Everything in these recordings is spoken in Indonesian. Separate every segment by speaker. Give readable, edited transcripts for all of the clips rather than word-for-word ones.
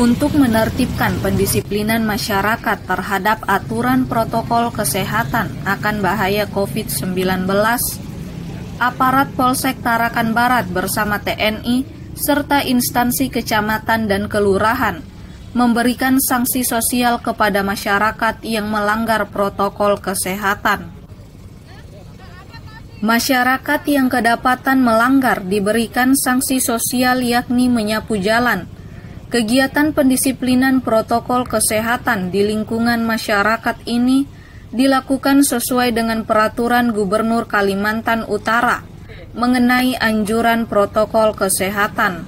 Speaker 1: untuk menertibkan pendisiplinan masyarakat terhadap aturan protokol kesehatan akan bahaya COVID-19, aparat Polsek Tarakan Barat bersama TNI serta instansi kecamatan dan kelurahan memberikan sanksi sosial kepada masyarakat yang melanggar protokol kesehatan. Masyarakat yang kedapatan melanggar diberikan sanksi sosial yakni menyapu jalan. Kegiatan pendisiplinan protokol kesehatan di lingkungan masyarakat ini dilakukan sesuai dengan peraturan Gubernur Kalimantan Utara mengenai anjuran protokol kesehatan.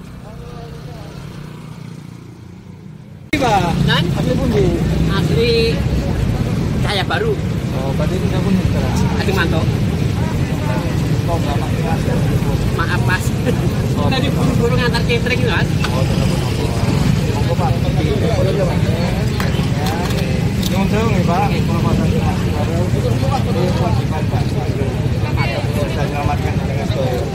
Speaker 2: Dan asli Cahaya Baru.
Speaker 3: Oh, berarti ini kamu nih sekarang?
Speaker 2: Adi Manto.
Speaker 3: Kok nggak pakai masker?
Speaker 2: Maaf mas. Tadi buru-buru ngantar catering mas.
Speaker 3: Oh, monggo Pak. Nyuwun sewu nih Pak, kalau pasang masker baru itu kewajiban Pak. Bisa menyelamatkan dengan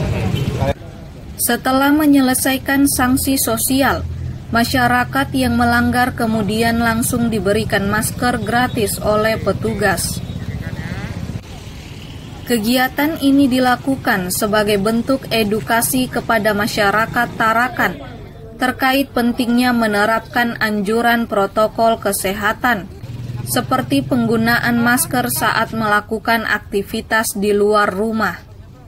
Speaker 1: Setelah menyelesaikan sanksi sosial, masyarakat yang melanggar kemudian langsung diberikan masker gratis oleh petugas. Kegiatan ini dilakukan sebagai bentuk edukasi kepada masyarakat Tarakan terkait pentingnya menerapkan anjuran protokol kesehatan, seperti penggunaan masker saat melakukan aktivitas di luar rumah.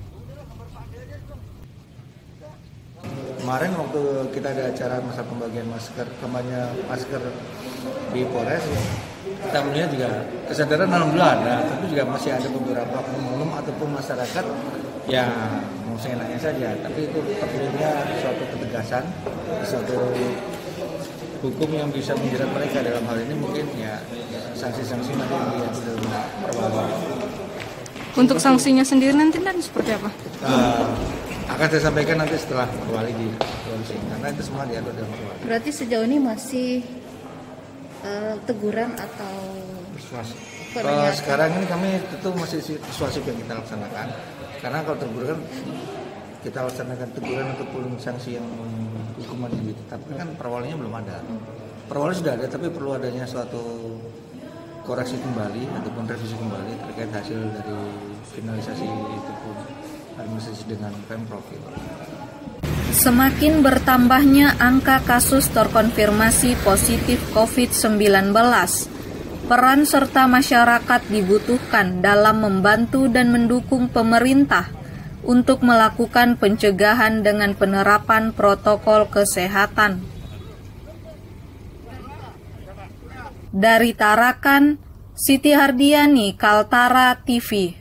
Speaker 3: Kemarin waktu kita ada acara masa pembagian masker, kampanye masker di Polres, kita melihat juga kesadaran alhamdulillah ada, tapi juga masih ada beberapa oknum ataupun masyarakat yang mau seenaknya saja, tapi itu perlunya suatu ketegasan, suatu hukum yang bisa menjerat mereka. Dalam hal ini mungkin ya sanksi-sanksi nanti yang diatur dalam perwali.
Speaker 1: Untuk sanksinya sendiri nanti seperti apa?
Speaker 3: Akan saya sampaikan nanti setelah perwali di polisi, karena itu semua diatur dalam perwali.
Speaker 4: Berarti sejauh ini masih teguran atau
Speaker 3: Persuasif.
Speaker 4: peringatan?
Speaker 3: Sekarang ini kami tentu masih persuasif yang kita laksanakan, karena kalau teguran kan kita laksanakan teguran ataupun sanksi yang hukuman yang ditetapkan kan perwalinya belum ada. Perwali sudah ada, tapi perlu adanya suatu koreksi kembali ataupun revisi kembali terkait hasil dari finalisasi itu pun administrasi dengan Pemprov.
Speaker 1: Semakin bertambahnya angka kasus terkonfirmasi positif COVID-19, peran serta masyarakat dibutuhkan dalam membantu dan mendukung pemerintah untuk melakukan pencegahan dengan penerapan protokol kesehatan. Dari Tarakan, Siti Hardiani, Kaltara TV.